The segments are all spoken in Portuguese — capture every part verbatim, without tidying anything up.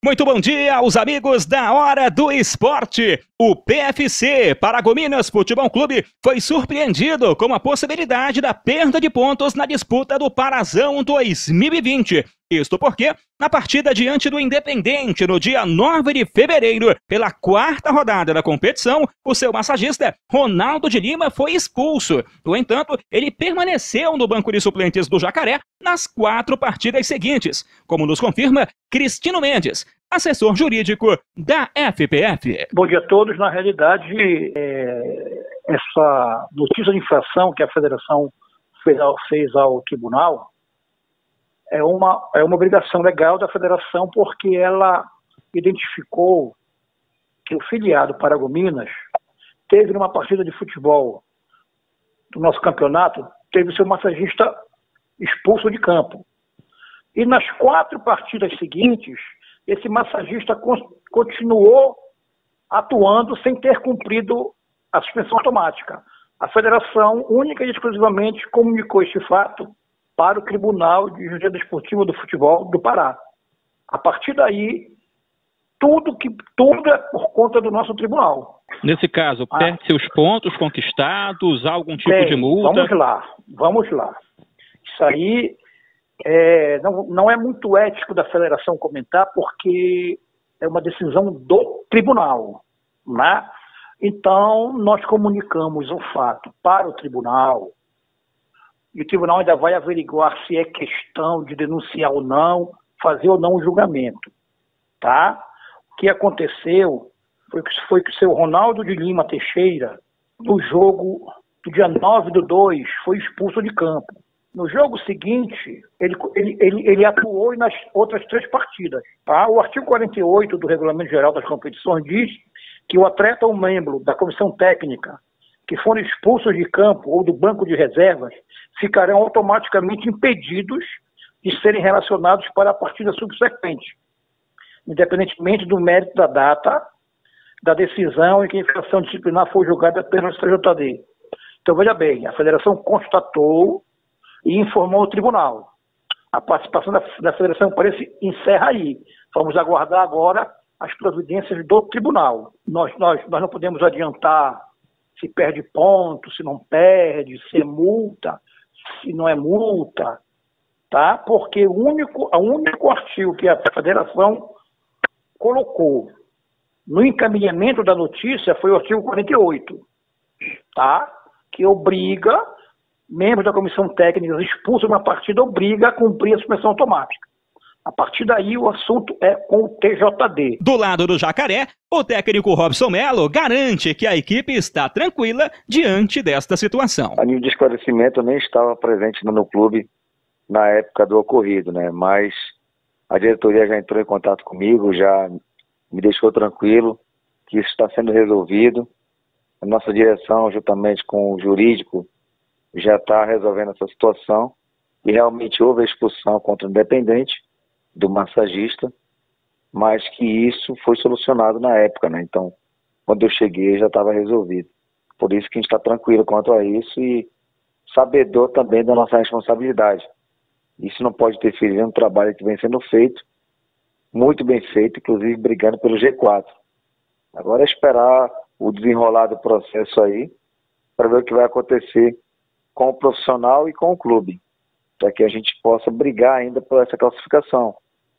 Muito bom dia aos amigos da Hora do Esporte. O P F C Paragominas Futebol Clube foi surpreendido com a possibilidade da perda de pontos na disputa do Parazão dois mil e vinte. Isto porque, na partida diante do Independente, no dia nove de fevereiro, pela quarta rodada da competição, o seu massagista, Ronaldo de Lima, foi expulso. No entanto, ele permaneceu no banco de suplentes do Jacaré nas quatro partidas seguintes, como nos confirma Cristino Mendes, assessor jurídico da F P F. Bom dia a todos. Na realidade, é, essa notícia de infração que a federação fez ao, fez ao tribunal é uma, é uma obrigação legal da federação, porque ela identificou que o filiado Paragominas teve numa partida de futebol do nosso campeonato, teve seu massagista expulso de campo. E nas quatro partidas seguintes, esse massagista continuou atuando sem ter cumprido a suspensão automática. A federação, única e exclusivamente, comunicou este fato para o Tribunal de Justiça Desportiva do Futebol do Pará. A partir daí, tudo, que, tudo é por conta do nosso tribunal. Nesse caso, ah, perde seus pontos conquistados, há algum tipo bem, de multa? Vamos lá, vamos lá. Isso aí é, não, não é muito ético da federação comentar, porque é uma decisão do tribunal, né? Então, nós comunicamos o fato para o tribunal, e o tribunal ainda vai averiguar se é questão de denunciar ou não, fazer ou não o julgamento, tá? O que aconteceu foi que, foi que o seu Ronaldo de Lima Teixeira, no jogo do dia nove do dois, foi expulso de campo. No jogo seguinte, ele, ele, ele, ele atuou nas outras três partidas, tá? O artigo quarenta e oito do Regulamento Geral das Competições diz que o atleta ou membro da comissão técnica que forem expulsos de campo ou do banco de reservas ficarão automaticamente impedidos de serem relacionados para a partida subsequente, independentemente do mérito da data da decisão em que a infração disciplinar for julgada pelo S T J D. Então, veja bem, a federação constatou e informou o tribunal. A participação da, da federação parece encerra aí. Vamos aguardar agora as providências do tribunal. Nós, nós, nós não podemos adiantar se perde ponto, se não perde, se é multa, se não é multa, tá? Porque o único, o único artigo que a federação colocou no encaminhamento da notícia foi o artigo quarenta e oito, tá? Que obriga membros da comissão técnica expulsos de uma partida, obriga a cumprir a suspensão automática. A partir daí, o assunto é com o T J D. Do lado do Jacaré, o técnico Robson Melo garante que a equipe está tranquila diante desta situação. A nível de esclarecimento, eu nem estava presente no clube na época do ocorrido, né? Mas a diretoria já entrou em contato comigo, já me deixou tranquilo que isso está sendo resolvido. A nossa direção, juntamente com o jurídico, já está resolvendo essa situação. E realmente houve a expulsão contra o Independente do massagista, mas que isso foi solucionado na época, né? Então, quando eu cheguei, já estava resolvido. Por isso que a gente está tranquilo quanto a isso e sabedor também da nossa responsabilidade. Isso não pode interferir no trabalho que vem sendo feito, muito bem feito, inclusive brigando pelo G quatro. Agora é esperar o desenrolar do processo aí, para ver o que vai acontecer com o profissional e com o clube, para que a gente possa brigar ainda por essa classificação.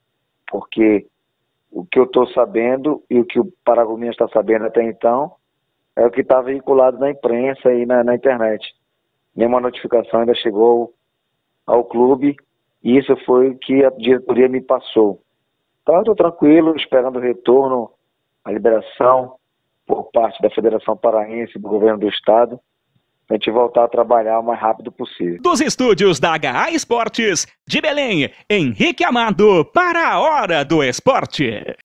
Porque o que eu estou sabendo e o que o Paragominas está sabendo até então é o que está veiculado na imprensa e na, na internet. Nenhuma notificação ainda chegou ao clube e isso foi o que a diretoria me passou. Então eu estou tranquilo, esperando o retorno, a liberação por parte da Federação Paraense e do Governo do Estado, a gente voltar a trabalhar o mais rápido possível. Dos estúdios da H A Esportes, de Belém, Henrique Amado, para a Hora do Esporte.